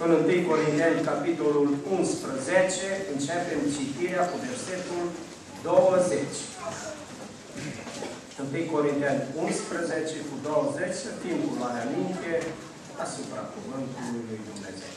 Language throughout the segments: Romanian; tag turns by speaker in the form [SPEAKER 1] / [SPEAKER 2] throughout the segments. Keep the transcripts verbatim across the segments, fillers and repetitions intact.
[SPEAKER 1] în întâi Corinteni, capitolul unsprezece, începem citirea cu versetul douăzeci. întâi Corinteni unsprezece cu douăzeci, să fim cu luarea minte asupra cuvântului lui Dumnezeu.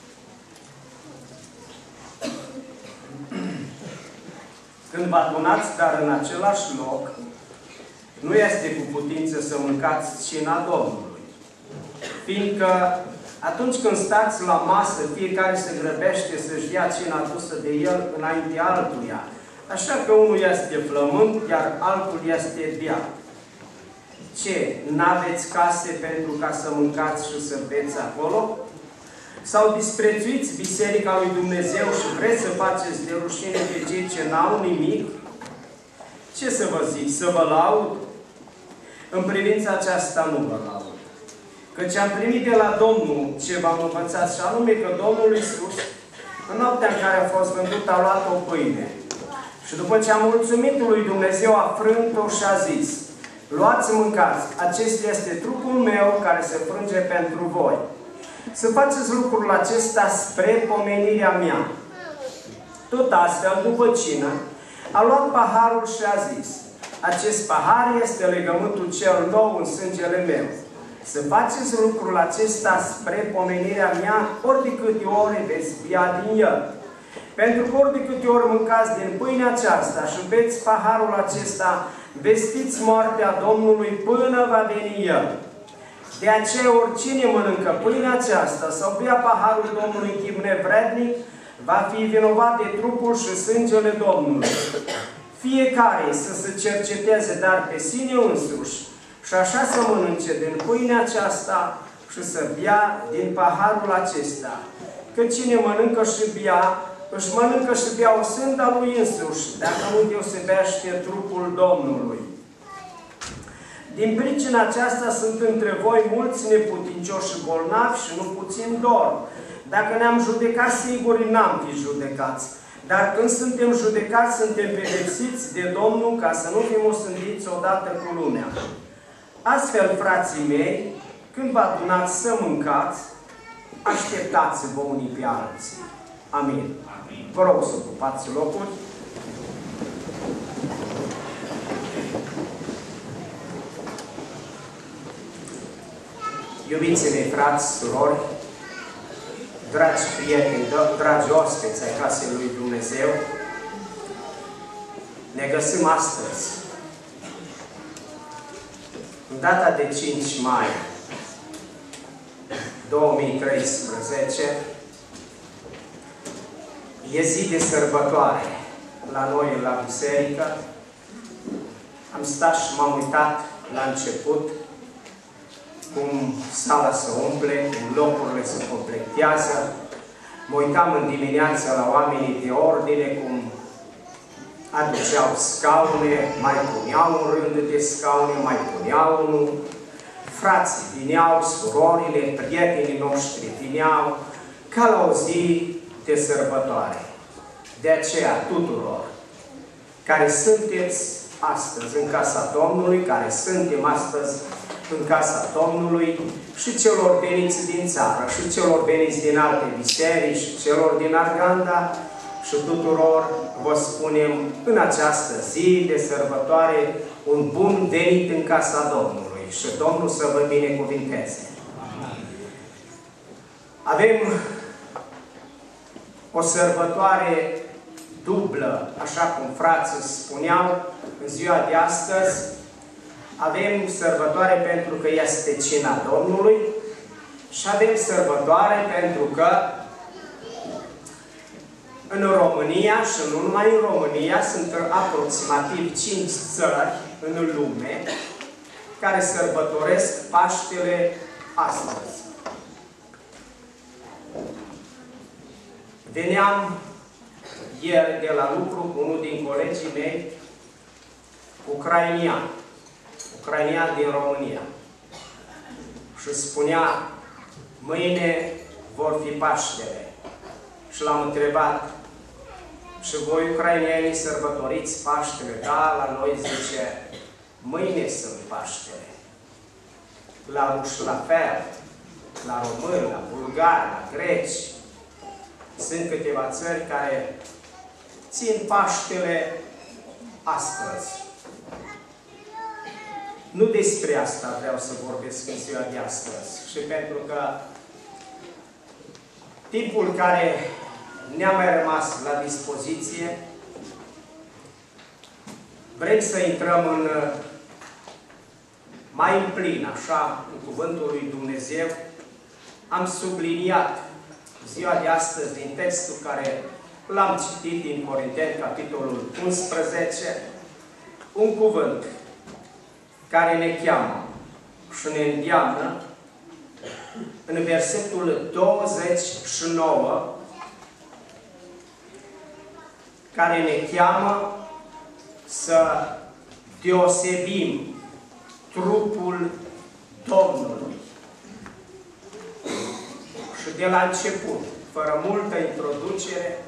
[SPEAKER 1] Când vă adunați, dar în același loc, nu este cu putință să mâncați cina Domnului. Fiindcă atunci când stați la masă, fiecare se grăbește să-și ia cina adusă de el înainte altuia. Așa că unul este flământ, iar altul este beat. Ce? N-aveți case pentru ca să mâncați și să beți acolo? Sau disprețuiți Biserica lui Dumnezeu și vreți să faceți de rușine pe cei ce n-au nimic? Ce să vă zic? Să vă laud? În privința aceasta nu vă laud. Căci am primit de la Domnul ce v-am învățat, și anume că Domnul Iisus, în noaptea în care a fost vândut, a luat o pâine. Și după ce a mulțumit lui Dumnezeu, a frânt-o și a zis: luați, mâncați, acesta este trupul meu care se frânge pentru voi. Să faceți lucrul acesta spre pomenirea mea. Tot astfel, după cină, a luat paharul și a zis: acest pahar este legământul cel nou în sângele meu. Să faceți lucrul acesta spre pomenirea mea, ori de câte ori veți bea din el. Pentru că ori de câte ori mâncați din pâinea aceasta și beți paharul acesta, vestiți moartea Domnului până va veni el. De aceea, oricine mănâncă pâinea aceasta sau bea paharul Domnului în chip nevrednic, va fi vinovat de trupul și sângele Domnului. Fiecare să se cerceteze dar pe sine însuși și așa să mănânce din pâinea aceasta și să bea din paharul acesta. Că cine mănâncă și bea, își mănâncă și bea o sânda lui însuși, dacă nu deosebește trupul Domnului. Din pricina aceasta sunt între voi mulți neputincioși și bolnavi și nu puțin dor. Dacă ne-am judecat, sigur n-am fi judecați. Dar când suntem judecați, suntem pedepsiți de Domnul ca să nu fim osândiți odată cu lumea. Astfel, frații mei, când vă adunați să mâncați, așteptați-vă unii pe alții. Amin. Amin. Vă rog să ocupați locuri. Iubiții mei, frați, surori, dragi prieteni, dragi ospeți ai casei lui Dumnezeu, ne găsim astăzi, în data de cinci mai două mii treisprezece, e zi de sărbătoare la noi la biserică. Am stat și m-am uitat la început cum sala se umple, cum locurile se completează. Mă uitam în dimineață la oamenii de ordine, cum aduceau scaune, mai puneau un rând de scaune, mai puneau unul. Frații vineau, surorile, prietenii noștri vineau, ca la o zi de sărbătoare. De aceea, tuturor care sunteți astăzi în casa Domnului, care suntem astăzi în casa Domnului, și celor veniți din țară, și celor veniți din alte biserici, și celor din Arganda, și tuturor vă spunem în această zi de sărbătoare un bun venit în casa Domnului și Domnul să vă binecuvinteze. Avem o sărbătoare dublă, așa cum frații spuneau, în ziua de astăzi. Avem sărbătoare pentru că este cina Domnului și avem sărbătoare pentru că în România, și nu numai în România, sunt aproximativ cinci țări în lume care sărbătoresc Paștele astăzi. Veneam ieri de la lucru cu unul din colegii mei, ucrainian, ucrainian din România. Și spunea, mâine vor fi Paștele. Și l-am întrebat, și voi ucrainienii sărbătoriți Paștele? Da, la noi zice, mâine sunt Paștele. La ruși la fel. la români, la bulgari, la greci. Sunt câteva țări care țin Paștele astăzi. Nu despre asta vreau să vorbesc în ziua de astăzi. Și pentru că timpul care ne-a mai rămas la dispoziție, vrem să intrăm în mai în plin, așa, în Cuvântul lui Dumnezeu. Am subliniat ziua de astăzi din textul care l-am citit din Corinteni, capitolul unsprezece, un cuvânt care ne cheamă și ne îndeamnă în versetul douăzeci și nouă, care ne cheamă să deosebim trupul Domnului. Și de la început, fără multă introducere,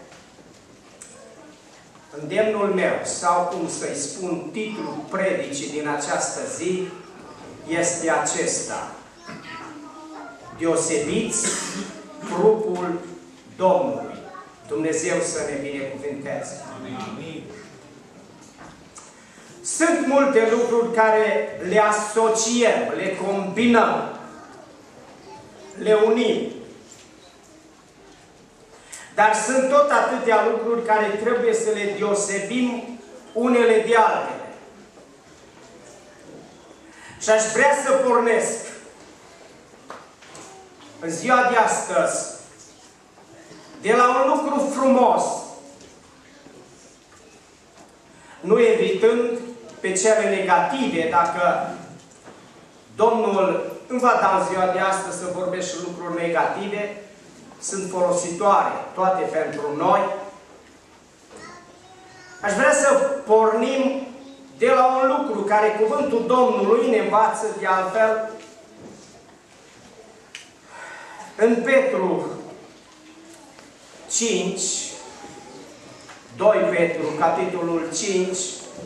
[SPEAKER 1] îndemnul meu, sau cum să-i spun, titlul predicii din această zi, este acesta: deosebiți trupul Domnului. Dumnezeu să ne binecuvânteze. Amin. Sunt multe lucruri care le asociem, le combinăm, le unim. Dar sunt tot atâtea lucruri care trebuie să le deosebim unele de altele. Și aș vrea să pornesc în ziua de astăzi de la un lucru frumos, nu evitând pe cele negative. Dacă Domnul îmi va da în ziua de astăzi să vorbesc și lucruri negative, sunt folositoare toate pentru noi. Aș vrea să pornim de la un lucru care cuvântul Domnului ne învață de altfel în Petru cinci, doi Petru, capitolul cinci,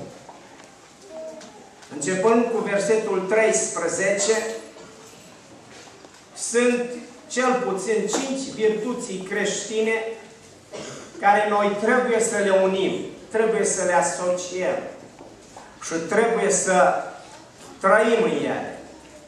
[SPEAKER 1] începând cu versetul treisprezece, sunt cel puțin cinci virtuți creștine care noi trebuie să le unim, trebuie să le asociem și trebuie să trăim în ele.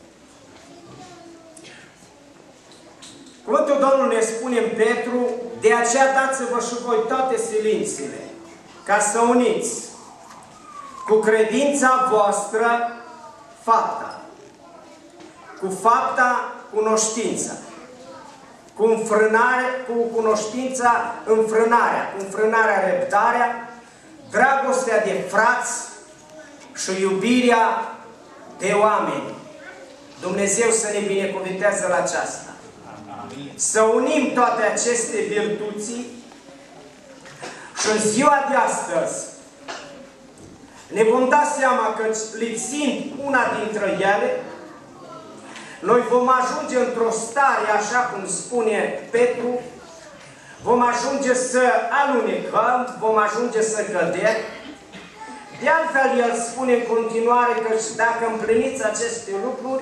[SPEAKER 1] Cuvântul Domnului ne spune în Petru: de aceea dați-vă și voi toate silințele, ca să uniți cu credința voastră fapta, cu fapta cunoștința, cu înfrânare, cu cunoștința înfrânarea, cu înfrânarea răbdarea, dragostea de frați și iubirea de oameni. Dumnezeu să ne binecuvinteze la aceasta. Amin. Să unim toate aceste virtuți și în ziua de astăzi ne vom da seama că, lipsind una dintre ele, noi vom ajunge într-o stare, așa cum spune Petru, vom ajunge să alunecăm, vom ajunge să cădem. De altfel, el spune în continuare că dacă împliniți aceste lucruri,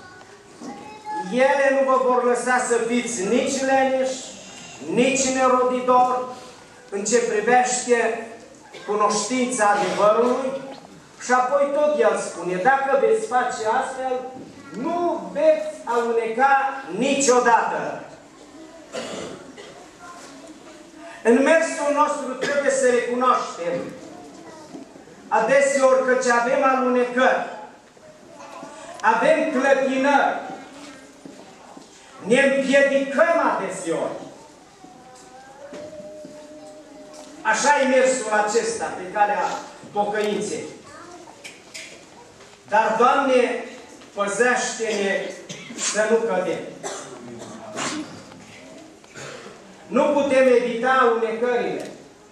[SPEAKER 1] ele nu vă vor lăsa să fiți nici leniși, nici neroditori în ce privește cunoștința adevărului. Și apoi tot el spune: dacă veți face astfel, nu veți aluneca niciodată. În mersul nostru trebuie să recunoaștem adeseori că ce avem alunecări, avem clătinări, ne împiedicăm adeseori. Așa e mersul acesta pe calea pocăinței. Dar, Doamne, păzește-ne să nu cădem. Nu putem evita alunecările.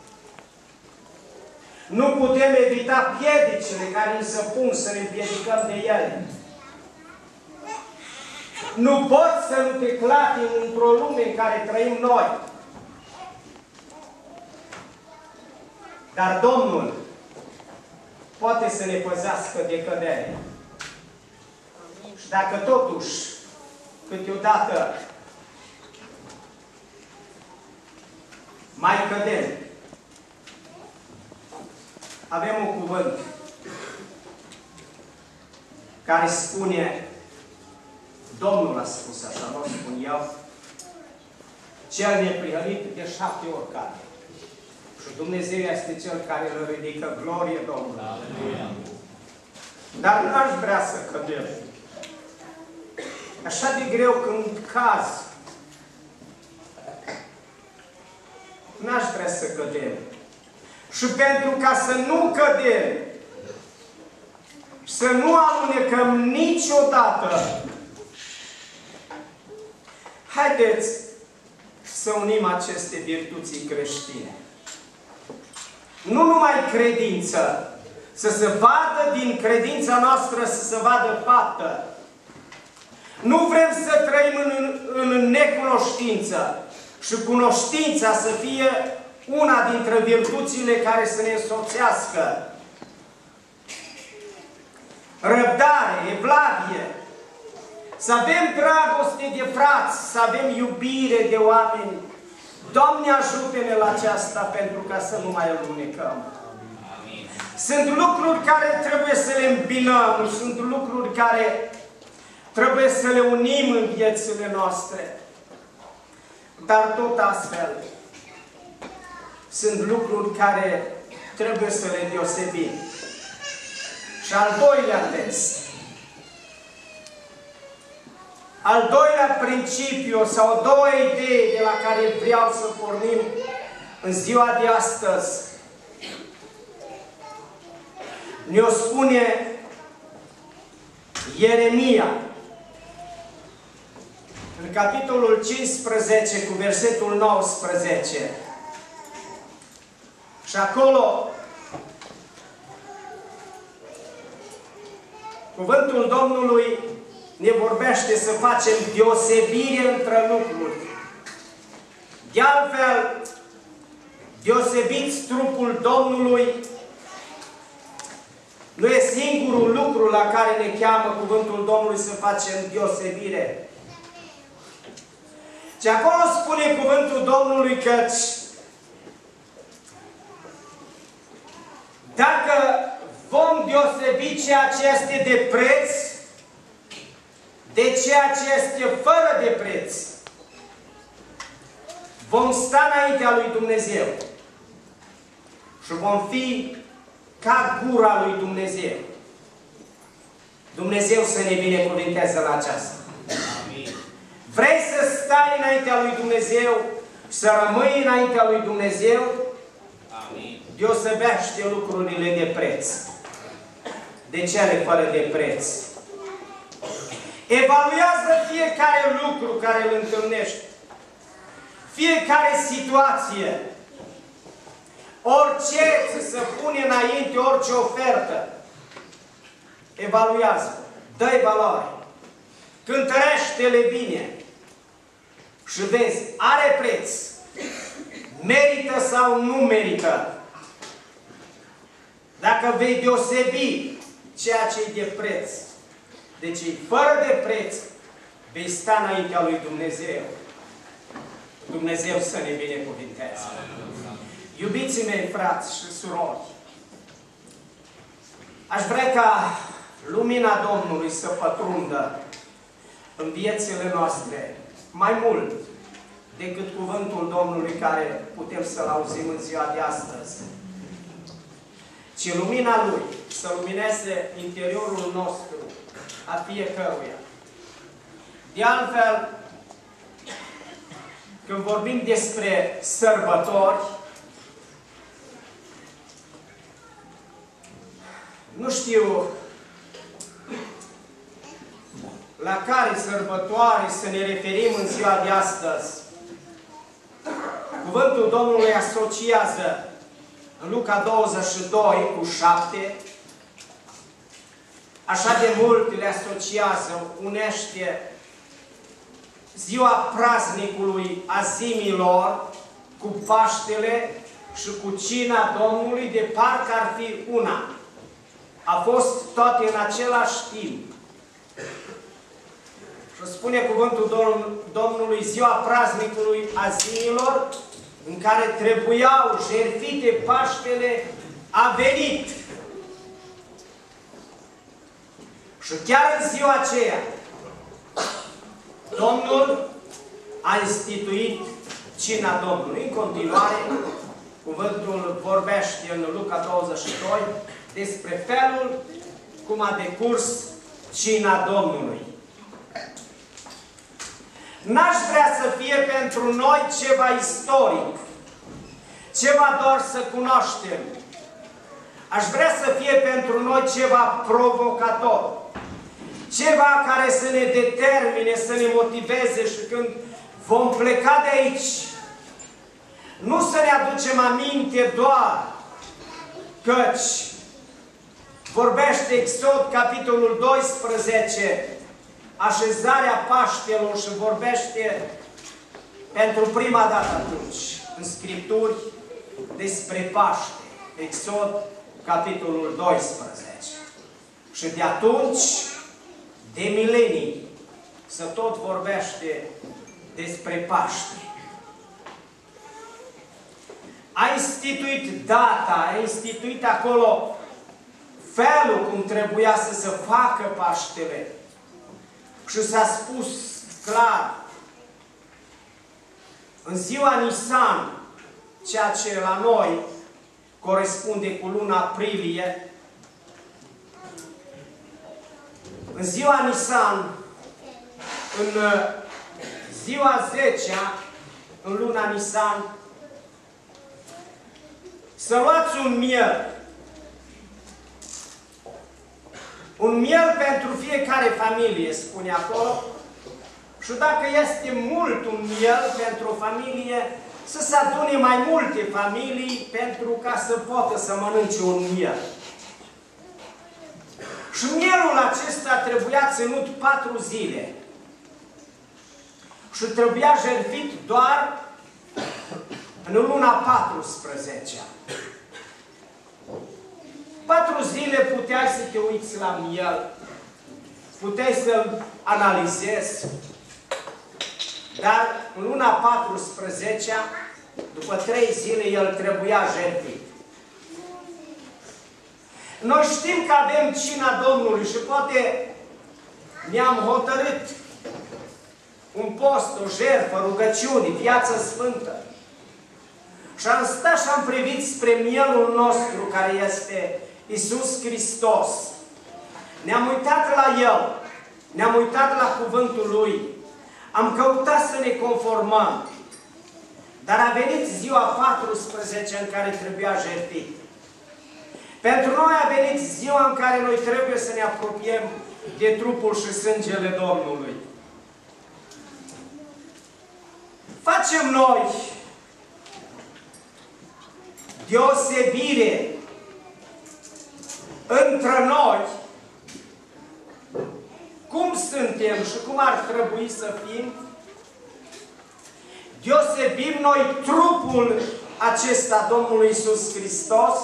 [SPEAKER 1] Nu putem evita piedicile care ni se pun să ne împiedicăm de ele. Nu poți să nu te clatini într-o lume în care trăim noi. Dar Domnul poate să ne păzească de cădere. Și dacă totuși câteodată mai cădem. Avem un cuvânt care spune, Domnul a spus așa, nu spun eu, cel neprihănit de șapte ori cade. Și Dumnezeu este Cel care îl ridică, glorie Domnului. Aleluia. Dar n-aș vrea să cădem. Așa de greu când caz. N-aș vrea să cădem. Și pentru ca să nu cădem, să nu alunecăm niciodată, haideți să unim aceste virtuți creștine. Nu numai credință, să se vadă din credința noastră, să se vadă faptă. Nu vrem să trăim în, în necunoștință și cunoștința să fie una dintre virtuțile care să ne însoțească. Răbdare, evlavie, să avem dragoste de frați, să avem iubire de oameni. Doamne, ajută-ne la aceasta pentru ca să nu mai alunecăm. Sunt lucruri care trebuie să le îmbinăm, sunt lucruri care trebuie să le unim în viețile noastre. Dar tot astfel, sunt lucruri care trebuie să le deosebim. Și al doilea text, al doilea principiu sau două idei de la care vreau să pornim în ziua de astăzi, ne-o spune Ieremia, în capitolul cincisprezece, cu versetul nouăsprezece. Și acolo, cuvântul Domnului ne vorbește să facem deosebire între lucruri. De altfel, deosebiți trupul Domnului nu e singurul lucru la care ne cheamă cuvântul Domnului să facem deosebire. Și acolo spune cuvântul Domnului căci dacă vom deosebi ceea ce este de preț de ceea ce este fără de preț, vom sta înaintea lui Dumnezeu și vom fi ca gura lui Dumnezeu. Dumnezeu să ne binecuvinteze la aceasta. Amin. Vrei să stai înaintea lui Dumnezeu, să rămâi înaintea lui Dumnezeu? Amin. Deosebește lucrurile de preț de cele fără de preț. Evaluează fiecare lucru care îl întâlnești, fiecare situație, orice ți se pune înainte, orice ofertă. Evaluează, dă-i valoare, cântărește-le bine și vezi, are preț, merită sau nu merită. Dacă vei deosebi ceea ce e de preț de cei fără de preț, vei sta înaintea lui Dumnezeu. Dumnezeu să ne binecuvinteze. Iubiții mei, frați și surori, aș vrea ca lumina Domnului să pătrundă în viețile noastre mai mult decât cuvântul Domnului care putem să-l auzim în ziua de astăzi. Ci lumina Lui să lumineze interiorul nostru a fiecăruia. De altfel, când vorbim despre sărbători, nu știu la care sărbătoare să ne referim în ziua de astăzi. Cuvântul Domnului asociază în Luca douăzeci și doi cu șapte, așa de mult le asociază, unește ziua praznicului azimilor cu Paștele și cu cina Domnului, de parcă ar fi una. A fost toate în același timp. Și Și spune cuvântul Domnului, ziua praznicului Azinilor, în care trebuiau jertfite Paștele, a venit. Și chiar în ziua aceea, Domnul a instituit cina Domnului. În continuare, cuvântul vorbește în Luca douăzeci și doi despre felul cum a decurs cina Domnului. N-aș vrea să fie pentru noi ceva istoric, ceva doar să cunoaștem. Aș vrea să fie pentru noi ceva provocator, ceva care să ne determine, să ne motiveze și când vom pleca de aici, nu să ne aducem aminte doar căci vorbește Exod, capitolul doisprezece, așezarea Paștelor și vorbește pentru prima dată atunci în Scripturi despre Paște. Exod, capitolul doisprezece. Și de atunci, de milenii, să tot vorbește despre Paște. A instituit data, a instituit acolo felul cum trebuia să se facă Paștele. Și s-a spus clar, în ziua Nisan, ceea ce la noi corespunde cu luna aprilie, în ziua Nisan, în ziua zecea, în luna Nisan, să luați un miel. Un miel pentru fiecare familie, spune acolo. Și dacă este mult un miel pentru o familie, să se adune mai multe familii pentru ca să poată să mănânce un miel. Și mielul acesta trebuia ținut patru zile. Și trebuia jertfit doar în luna paisprezecea. Patru zile puteai să te uiți la miel, puteai să-l analizezi, dar în luna paisprezecea, după trei zile, el trebuia jertfit. Noi știm că avem cina Domnului și poate ne-am hotărât un post, o jertfă, rugăciuni, viață sfântă. Și am stat și am privit spre mielul nostru, care este Iisus Hristos. Ne-am uitat la El, ne-am uitat la cuvântul Lui, am căutat să ne conformăm. Dar a venit ziua paisprezecea în care trebuia jertfit. Pentru noi a venit ziua în care noi trebuie să ne apropiem de trupul și sângele Domnului. Facem noi deosebire între noi, cum suntem și cum ar trebui să fim, deosebim noi trupul acesta Domnului Iisus Hristos,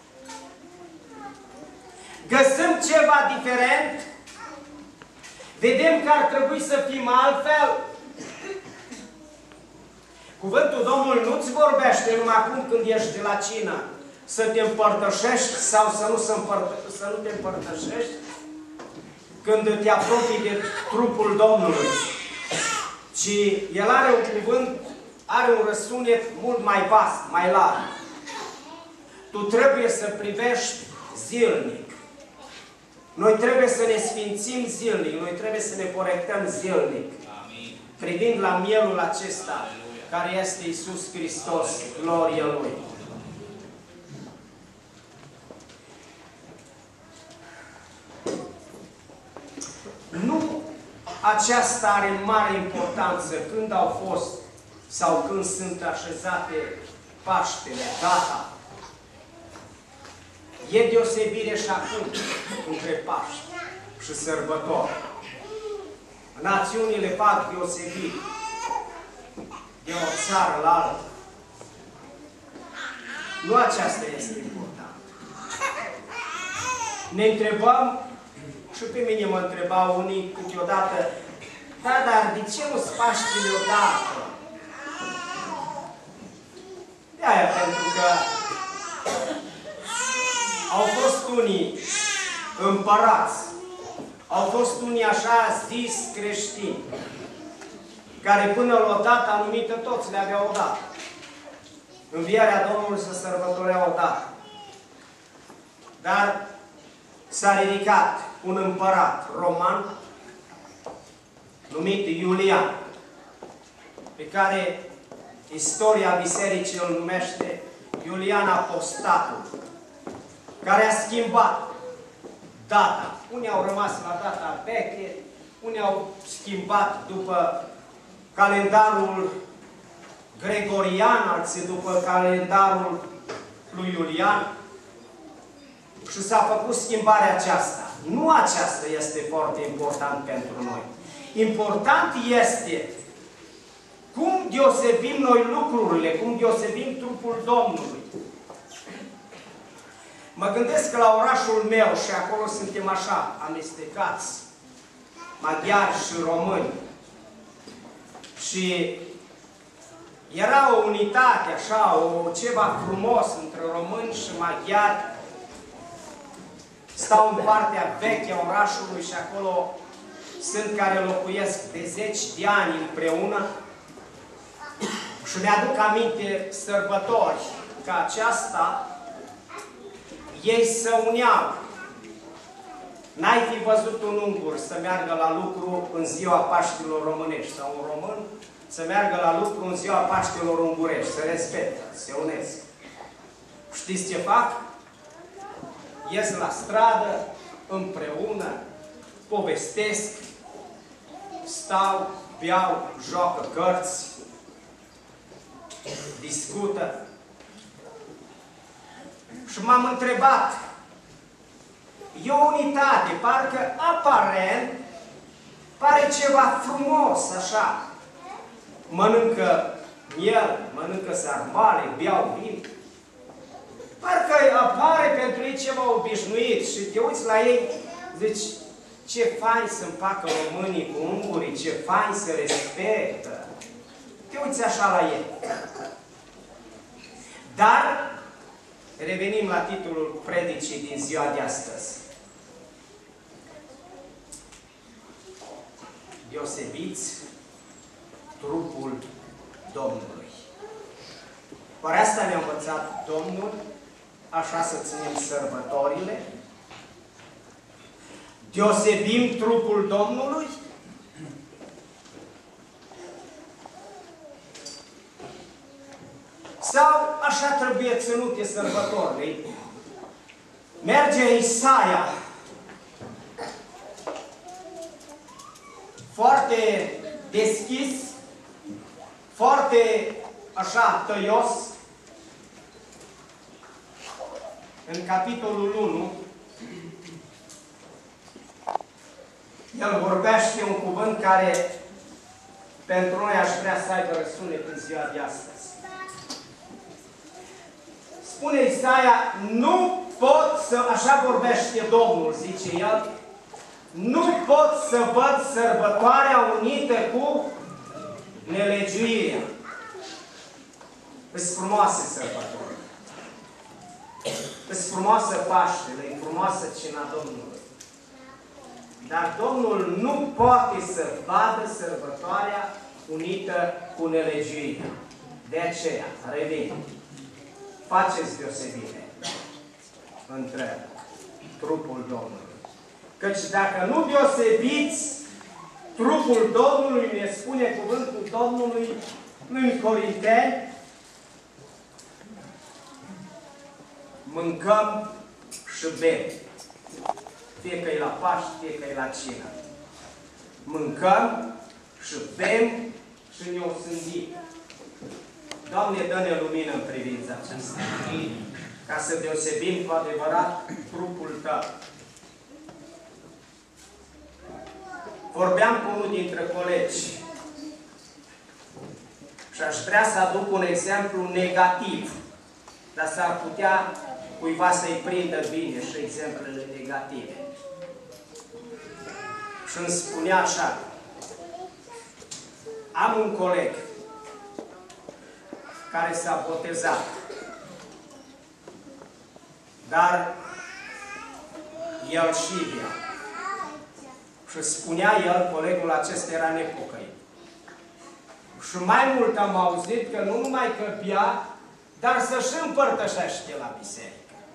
[SPEAKER 1] găsim ceva diferent, vedem că ar trebui să fim altfel. Cuvântul Domnului nu-ți vorbește numai acum când ești de la cină, să te împărtășești sau să nu, să împărtă, să nu te împărtășești când te apropii de trupul Domnului. Ci El are un cuvânt, are un răsunet mult mai vast, mai larg. Tu trebuie să privești zilnic. Noi trebuie să ne sfințim zilnic, noi trebuie să ne corectăm zilnic. Amin. Privind la mielul acesta, care este Iisus Hristos, gloria Lui. Nu aceasta are mare importanță când au fost sau când sunt așezate Paștele, data. E deosebire și acum între Paști și sărbători. Națiunile fac deosebire de o țară la alta. Nu aceasta este important. Ne întrebăm, și pe mine mă întrebau unii câteodată, Da, dar de ce nu-ți Paștele odată? De aia, pentru că au fost unii împărați, au fost unii așa zis creștini, care până la o dată anumită toți le aveau odată. Învierea Domnului se sărbătorea odată. Dar s-a ridicat un împărat roman numit Iulian, pe care istoria bisericii îl numește Iulian Apostatul, care a schimbat data. Unii au rămas la data veche, unii au schimbat după calendarul gregorian, alții după calendarul lui Iulian. Și s-a făcut schimbarea aceasta. Nu aceasta este foarte important pentru noi. Important este cum deosebim noi lucrurile, cum deosebim trupul Domnului. Mă gândesc că la orașul meu, și acolo suntem așa, amestecați, maghiari și români, și era o unitate, așa, o, ceva frumos între români și maghiari. Stau în partea veche a orașului și acolo sunt care locuiesc de zeci de ani împreună și mi-aduc aminte sărbători ca aceasta, ei se uneau. N-ai fi văzut un ungur să meargă la lucru în ziua Paștilor românești sau un român să meargă la lucru în ziua Paștilor ungurești, se respectă, se unesc. Știți ce fac? Ies la stradă, împreună, povestesc, stau, beau, joacă cărți, discută. Și m-am întrebat, e o unitate, parcă aparent pare ceva frumos, așa. Mănâncă miel, mănâncă sarmale, beau vin. Parcă apare pentru ei ceva obișnuit și te uiți la ei, zici, ce fain să împacă românii cu ungurii, ce fain să respectă. Te uiți așa la ei. Dar, revenim la titlul predicii din ziua de astăzi. Deosebiți trupul Domnului. Oare asta ne-a învățat Domnul? Așa să ținem sărbătorile? Deosebim trupul Domnului? Sau așa trebuie ținute sărbătorile? Merge Isaia foarte deschis, foarte așa tăios, în capitolul unu, el vorbește un cuvânt care pentru noi aș vrea să aibă răsunet în ziua de astăzi. Spune Isaia, nu pot să, așa vorbește Domnul, zice el, nu pot să văd sărbătoarea unită cu nelegiuirea. Îs frumoase sărbători. Îs frumoasă Paștele, e frumoasă cina Domnului. Dar Domnul nu poate să vadă sărbătoarea unită cu nelegiuirea. De aceea, revin, faceți deosebire între trupul Domnului. Căci dacă nu deosebiți trupul Domnului, ne spune cuvântul Domnului în Corinteni, mâncăm și bem. Fie că e la Paști, fie că e la cină. Mâncăm și bem și ne osândim. Doamne, dă-ne lumină în privința aceasta. Ca să deosebim cu adevărat trupul Tău. Vorbeam cu unul dintre colegi și aș vrea să aduc un exemplu negativ, dar s-ar putea cuiva să-i prindă bine și exemplele negative. Și îmi spunea așa, Am un coleg care s-a botezat, dar el și bea. Și spunea el, colegul acesta era nepocăit. Și mai mult am auzit că nu numai că bea, dar să-și împărtășește la biserică.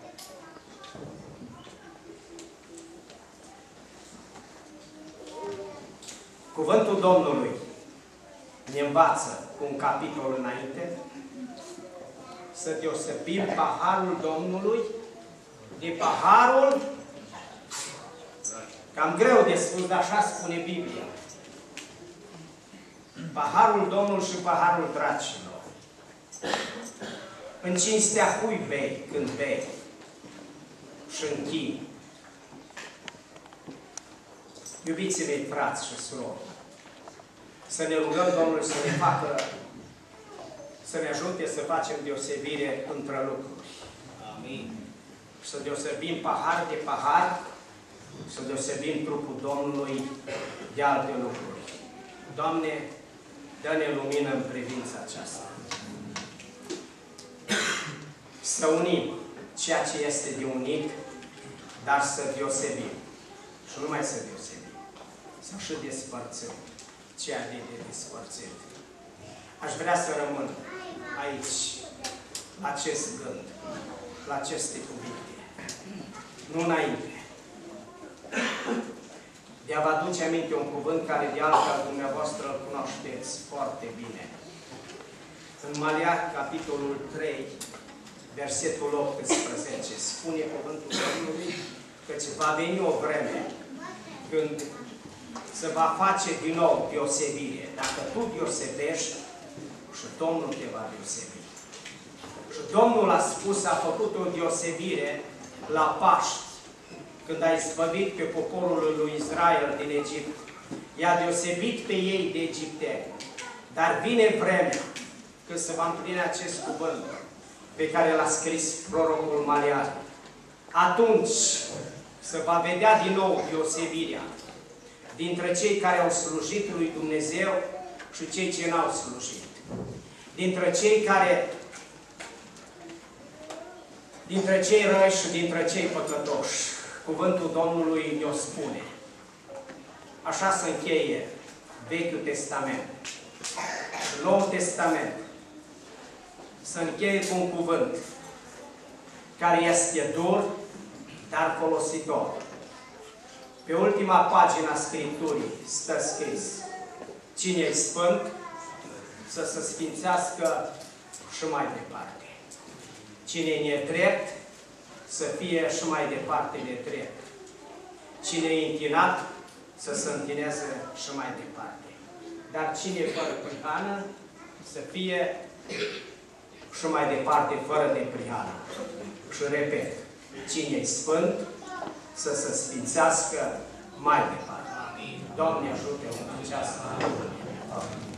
[SPEAKER 1] Cuvântul Domnului ne învață cu un capitol înainte să deosebim paharul Domnului de paharul, cam greu de spus, dar așa spune Biblia, paharul Domnului și paharul dracilor. În cinstea cui bei când bei și închini. Iubiții mei, frați și surori, să ne rugăm Domnul să ne facă, să ne ajute să facem deosebire între lucruri. Amin. Să deosebim pahar de pahar, să deosebim trupul Domnului de alte lucruri. Doamne, dă-ne lumină în privința aceasta. Să unim ceea ce este de unit, dar să deosebim. Și nu mai să deosebim. Să și despărțim ceea de despărțit. Aș vrea să rămân aici, la acest gând, la aceste cuvinte. Nu înainte. De a vă aduce aminte un cuvânt care de altfel dumneavoastră îl cunoașteți foarte bine. În Maleah, capitolul trei, versetul optsprezece, spune cuvântul Domnului că va veni o vreme când se va face din nou deosebire. Dacă tu deosebești, și Domnul te va deosebi. Și Domnul a spus, a făcut o deosebire la Paști, când a izbăvit pe poporul lui Israel din Egipt. I-a deosebit pe ei de egipteni. Dar vine vremea când se va împlini acest cuvânt pe care l-a scris prorocul Maleah. Atunci se va vedea din nou deosebirea dintre cei care au slujit lui Dumnezeu și cei ce n-au slujit. Dintre cei care, dintre cei răi și dintre cei păcătoși. Cuvântul Domnului ne-o spune. Așa se încheie Vechiul Testament. Noul Testament se încheie cu un cuvânt care este dur, dar folositor. Pe ultima pagină a Scripturii stă scris: cine e sfânt, să se sfințească și mai departe. Cine e nedrept, să fie și mai departe nedrept. Cine e închinat, să se închineze și mai departe. Dar cine e fără prihană, să fie și mai departe fără de prihană. Și repet, cine e sfânt, să se sfințească mai departe. Doamne ajută în această.